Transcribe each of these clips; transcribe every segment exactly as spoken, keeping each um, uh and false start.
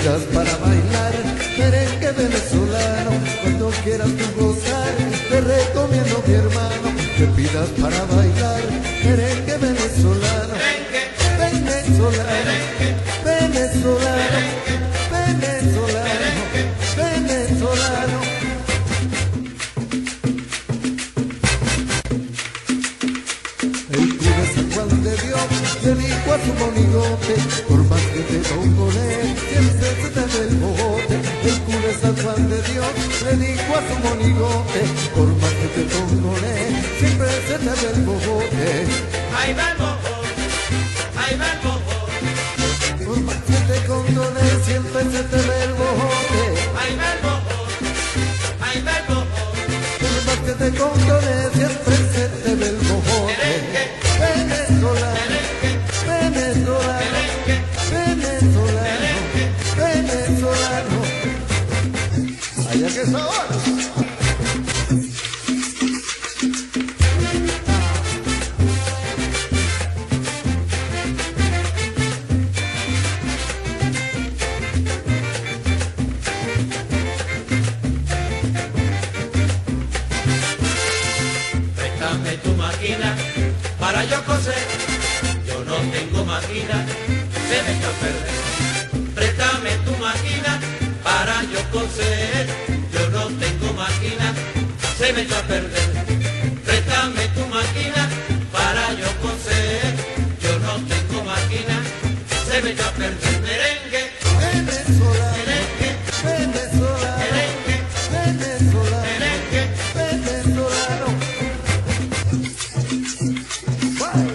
pidas para bailar merengue venezolano. Cuando quieras tú gozar, te recomiendo mi hermano. Que pidas para bailar merengue venezolano. Venezolano, venezolano, venezolano, venezolano. El cura San Juan de Dios le dijo a su monigote: por más que te tongole, siempre se te ve el bojote. El cura San Juan de Dios le dijo a su monigote: por más que te tongole, siempre se te ve el bojote. Ahí va el bojote, ahí va el bojote. Por más que te condole, siempre se te ve el bojote. Ahí va el bojote, ahí va el bojote. Por más que te condole, siempre se te ve el bojote. Merengue, Venezolano, venezolano, venezolano, venezolano. Allá que sabor. préstame tu máquina para yo coser. Yo no tengo máquina, se me echó a perder. Préstame tu máquina para yo coser. Yo no tengo máquina, se me echó a perder. Préstame tu máquina para yo coser. Yo no tengo máquina, se me echó a perder. Merengue, Venezolano, merengue, venezolano, merengue, venezolano, merengue. venezolano. Bye.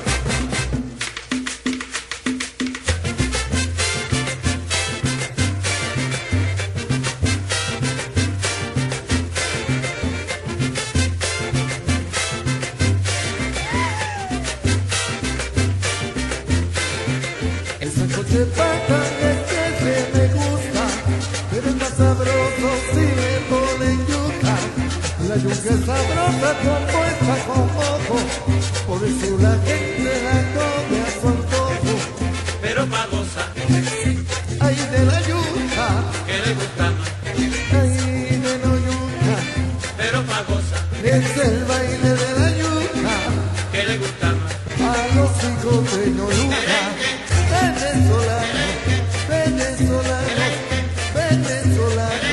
El sancocho de pata es que se me gusta, pero es más sabroso si le ponen yuca. La yuca es sabrosa como está con ojo, por eso la gente la come a su antojo. Pero pa' gozar, Ay de la yuca, que le gusta más. ay de la yuca, Pero pa' gozar, es el baile de la yuca, que le gusta más. a los hijos de Noluca. Venezolano, venezolano, venezolano.